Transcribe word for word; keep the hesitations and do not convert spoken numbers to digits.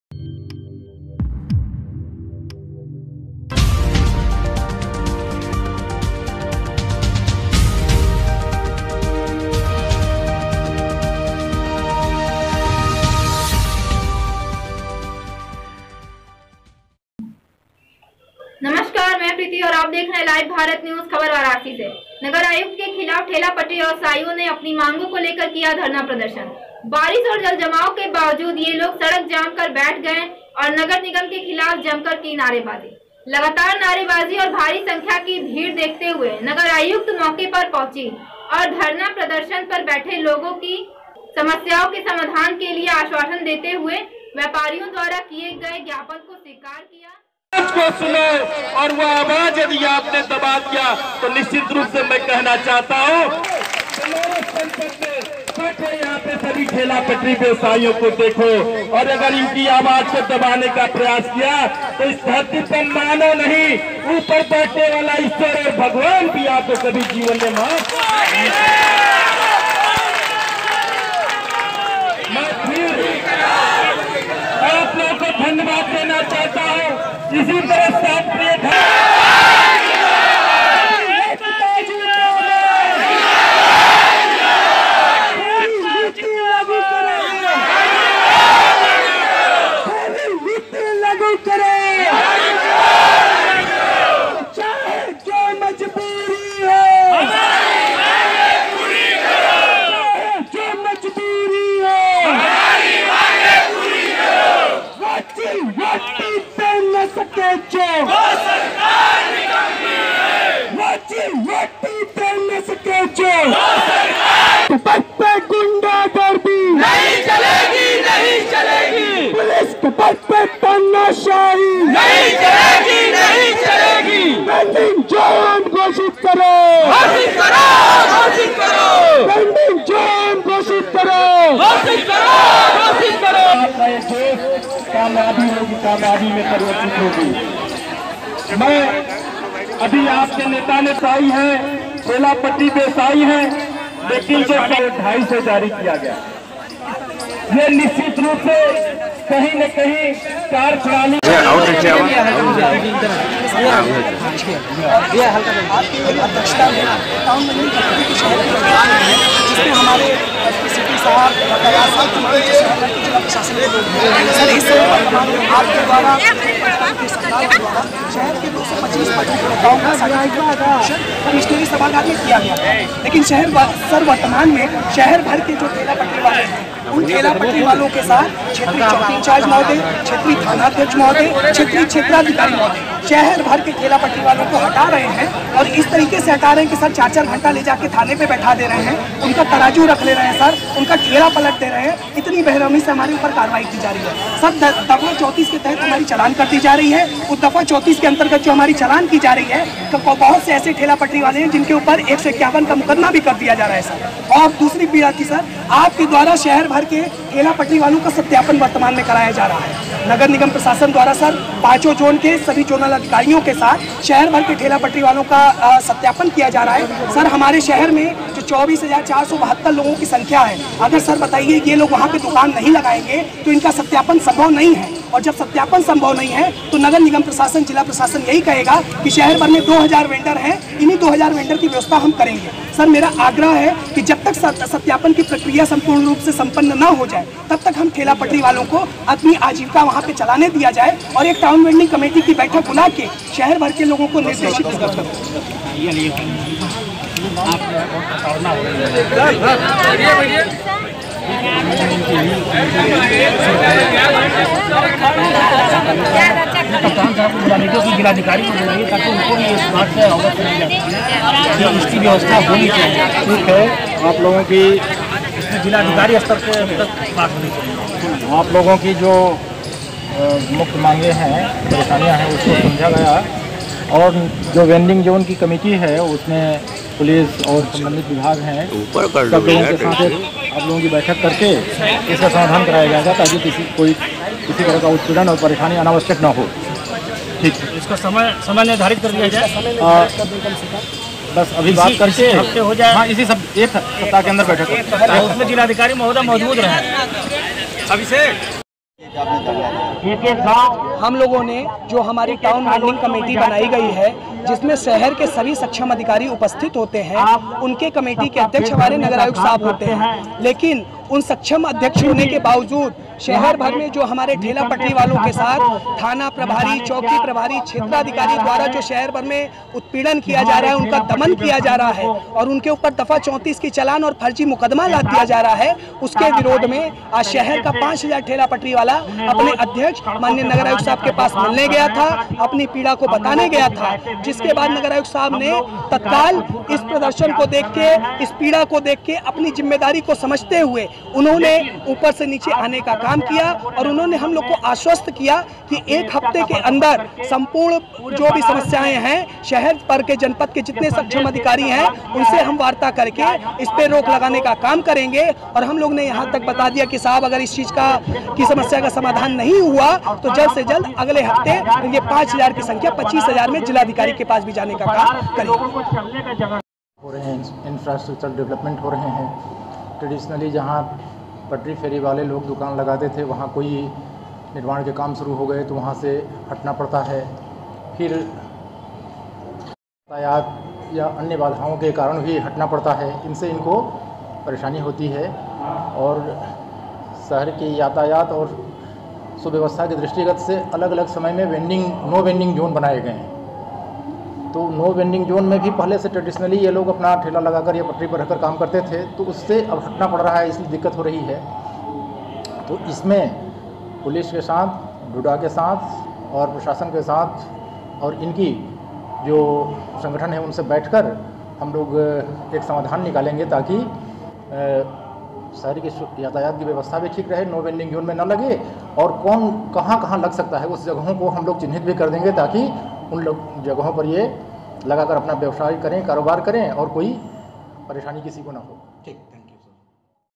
नमस्कार, मैं प्रीति और आप देख रहे हैं लाइव भारत न्यूज खबर वाराणसी से। नगर आयुक्त के खिलाफ ठेला पटरी व्यवसायियों ने अपनी मांगों को लेकर किया धरना प्रदर्शन। बारिश और जल जमाव के बावजूद ये लोग सड़क जाम कर बैठ गए और नगर निगम के खिलाफ जमकर की नारेबाजी। लगातार नारेबाजी और भारी संख्या की भीड़ देखते हुए नगर आयुक्त मौके पर पहुंची और धरना प्रदर्शन पर बैठे लोगों की समस्याओं के समाधान के लिए आश्वासन देते हुए व्यापारियों द्वारा किए गए ज्ञापन को स्वीकार किया। को सुनो और वो आवाज यदि आपने दबा दिया तो निश्चित रूप से मैं कहना चाहता हूँ, यहाँ पे सभी ठेला पटरी व्यवसायियों को देखो और अगर इनकी आवाज को दबाने का प्रयास किया तो इस धरती पर मानो नहीं, ऊपर बैठने वाला ईश्वर और भगवान भी आपको कभी जीवन में माफ। मैं फिर आप लोगों को धन्यवाद देना चाहता हूँ। इसी तरह साथ प्रिय लागू करें, चाहे जो मजबूरी हो, जो मजबूरी हो, वाची वाटी पे न सके जो, वाची वाटी पे न सके जो, पद पे गुंडागर्दी नहीं चलेगी, नहीं चलेगी, पुलिस के पद पे तानाशाही नहीं चलेगी, नहीं चलेगी, पेंडिंग जोन घोषित करो, घोषित करो, घोषित करो, पेंडिंग जोन घोषित करो, घोषित करो, घोषित करो। आपका ये देश कामयाबी होगी, कामयाबी में परिवर्तित होगी। मैं अभी आपके नेता ने साई है, ठेला पट्टी व्यवसायी है, लेकिन जो ढाई सौ जारी किया गया, ये निश्चित रूप से कहीं न कहीं कार प्रणाली जिसमें हमारे सिटी साहब जिला प्रशासन के लोग सर इस आपके द्वारा शहर के दो सौ पच्चीस गाँव का कमिश्नरी सभागार में किया गया, लेकिन शहर सर वर्तमान में शहर भर के जो ठेला पटरी वाले हैं उन ठेला पटरी वालों के साथ क्षेत्रीय चौकी इंचार्ज महोदय, क्षेत्रीय थानाध्यक्ष महोदय, क्षेत्रीय क्षेत्राधिकारी महोदय शहर भर के ठेला पटरी वालों को हटा रहे हैं और इस तरीके से हटा रहे हैं कि सर चार चार घंटा ले जाके थाने पे बैठा दे रहे हैं, उनका तराजू रख ले रहे हैं, सर उनका ठेला पलट दे रहे हैं। इतनी बेरहमी से हमारे ऊपर कार्रवाई की जा रही है। सर दफा चौंतीस के तहत हमारी चालान कर दी जा रही है। उस दफा चौंतीस के अंतर्गत जो हमारी चालान की जा रही है तो बहुत से ऐसे ठेला पटरी वाले हैं जिनके ऊपर एक सौ इक्यावन का मुकदमा भी कर दिया जा रहा है सर। और दूसरी पीड़ा की सर आपके द्वारा शहर भर के ठेला पटरी वालों का सत्यापन वर्तमान में कराया जा रहा है। नगर निगम प्रशासन द्वारा सर पांचों जोन के सभी जोनल अधिकारियों के साथ शहर भर के ठेला पटरी वालों का सत्यापन किया जा रहा है। सर हमारे शहर में जो चौबीस हजार चार सौ बहत्तर लोगों की संख्या है, अगर सर बताइए ये लोग वहाँ पे दुकान नहीं लगाएंगे तो इनका सत्यापन संभव नहीं है, और जब सत्यापन संभव नहीं है तो नगर निगम प्रशासन जिला प्रशासन यही कहेगा कि शहर भर में दो हजार वेंडर हैं, इन्हीं दो हजार वेंडर की व्यवस्था हम करेंगे। सर मेरा आग्रह है कि जब तक सत्यापन की प्रक्रिया संपूर्ण रूप से संपन्न न हो जाए तब तक हम ठेला पटरी वालों को अपनी आजीविका वहाँ पे चलाने दिया जाए और एक टाउन वेंडिंग कमेटी की बैठक बुला के शहर भर के लोगों को निर्देशित करें। कप्तान साहब को बुलाने की जिलाधिकारी को बुलाइए ताकि उनको भी इस बात से अवगत कराया जाए, इसकी व्यवस्था होनी चाहिए। ठीक है, आप लोगों की जिलाधिकारी स्तर से तक बात होनी चाहिए। आप लोगों की जो मुख्य मांगे हैं, परेशानियां हैं, उसको समझा गया और जो वेंडिंग जोन की कमेटी है उसमें पुलिस और संबंधित विभाग हैं, सब लोगों के साथ एक आप लोगों की बैठक करके इसका समाधान कराया जाएगा ताकि किसी कोई किसी तरह का उत्पीड़न और परेशानी अनावश्यक न हो। ठीक, इसका समय समय निर्धारित कर दिया जाए। बस अभी बात करके हफ्ते हो जाए। हाँ, इसी सब एक सप्ताह के अंदर बैठक, उसमें जिलाधिकारी महोदय मौजूद रहे। अभिषेक एक एक गाँव हम लोगों ने जो हमारी टाउन वेंडिंग कमेटी बनाई गई है, जिसमें शहर के सभी सक्षम अधिकारी उपस्थित होते हैं, उनके कमेटी के अध्यक्ष हमारे नगर आयुक्त साहब होते हैं। लेकिन उन सक्षम अध्यक्ष होने के बावजूद शहर भर में जो हमारे ठेला पटरी वालों के साथ थाना प्रभारी, चौकी प्रभारी, क्षेत्राधिकारी द्वारा जो शहर भर में उत्पीड़न किया जा रहा है, उनका दमन किया जा रहा है और उनके ऊपर दफा चौंतीस की चालान और फर्जी मुकदमा लाद दिया जा रहा है, उसके विरोध में आज शहर का पाँच हजार ठेला पटरी वाला अपने अध्यक्ष माननीय नगर आयुक्त साहब के पास मिलने गया था, अपनी पीड़ा को बताने गया था। जिसके बाद नगर आयुक्त साहब ने तत्काल इस प्रदर्शन को देख के, इस पीड़ा को देख के अपनी जिम्मेदारी को समझते हुए उन्होंने ऊपर से नीचे आने का काम किया और उन्होंने हम लोग को आश्वस्त किया कि एक हफ्ते के अंदर संपूर्ण जो भी समस्याएं हैं शहर पर के जनपद के जितने सक्षम अधिकारी हैं उनसे हम वार्ता करके इस पे रोक लगाने का काम करेंगे। और हम लोग ने यहाँ तक बता दिया कि साहब अगर इस चीज का की समस्या का समाधान नहीं हुआ तो जल्द से जल्द अगले हफ्ते ये पाँच हजार की संख्या पच्चीस हजार में जिलाधिकारी के पास भी जाने का काम करेंगे। हो रहे हैं, इंफ्रास्ट्रक्चर डेवलपमेंट हो रहे हैं। ट्रेडिशनली जहाँ पटरी फेरी वाले लोग दुकान लगाते थे, वहाँ कोई निर्माण के काम शुरू हो गए तो वहाँ से हटना पड़ता है। फिर यातायात या अन्य बाधाओं के कारण भी हटना पड़ता है, इनसे इनको परेशानी होती है। और शहर की यातायात और सुव्यवस्था के दृष्टिगत से अलग अलग समय में वेंडिंग नो वेंडिंग जोन बनाए गए हैं। तो नो वेंडिंग जोन में भी पहले से ट्रेडिशनली ये लोग अपना ठेला लगाकर या पटरी पर रहकर काम करते थे, तो उससे अब हटना पड़ रहा है, इसलिए दिक्कत हो रही है। तो इसमें पुलिस के साथ, डुडा के साथ और प्रशासन के साथ और इनकी जो संगठन है उनसे बैठकर हम लोग एक समाधान निकालेंगे ताकि शहर की यातायात की व्यवस्था भी ठीक रहे, नो वेंडिंग जोन में न लगे और कौन कहाँ कहाँ लग सकता है उस जगहों को हम लोग चिन्हित भी कर देंगे ताकि उन लोग जगहों पर ये लगाकर अपना व्यवसाय करें, कारोबार करें और कोई परेशानी किसी को ना हो। ठीक।